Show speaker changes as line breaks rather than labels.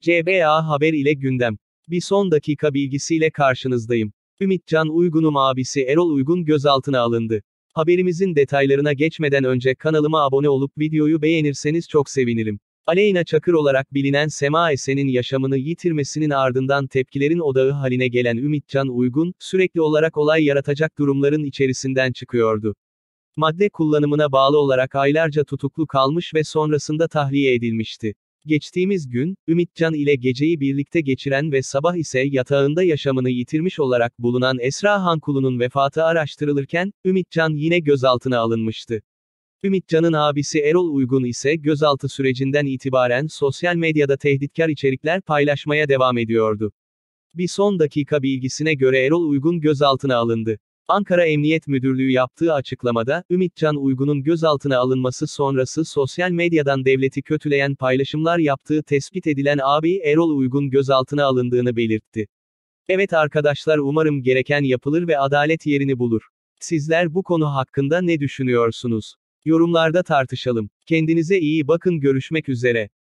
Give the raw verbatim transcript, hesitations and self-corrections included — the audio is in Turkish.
C B A Haber ile gündem. Bir son dakika bilgisiyle karşınızdayım. Ümitcan Uygun'un abisi Erol Uygun gözaltına alındı. Haberimizin detaylarına geçmeden önce kanalıma abone olup videoyu beğenirseniz çok sevinirim. Aleyna Çakır olarak bilinen Sema Esen'in yaşamını yitirmesinin ardından tepkilerin odağı haline gelen Ümitcan Uygun, sürekli olarak olay yaratacak durumların içerisinden çıkıyordu. Madde kullanımına bağlı olarak aylarca tutuklu kalmış ve sonrasında tahliye edilmişti. Geçtiğimiz gün, Ümitcan ile geceyi birlikte geçiren ve sabah ise yatağında yaşamını yitirmiş olarak bulunan Esra Hankulu'nun vefatı araştırılırken, Ümitcan yine gözaltına alınmıştı. Ümitcan'ın abisi Erol Uygun ise gözaltı sürecinden itibaren sosyal medyada tehditkar içerikler paylaşmaya devam ediyordu. Bir son dakika bilgisine göre Erol Uygun gözaltına alındı. Ankara Emniyet Müdürlüğü yaptığı açıklamada, Ümitcan Uygun'un gözaltına alınması sonrası sosyal medyadan devleti kötüleyen paylaşımlar yaptığı tespit edilen abi Erol Uygun gözaltına alındığını belirtti. Evet arkadaşlar, umarım gereken yapılır ve adalet yerini bulur. Sizler bu konu hakkında ne düşünüyorsunuz? Yorumlarda tartışalım. Kendinize iyi bakın, görüşmek üzere.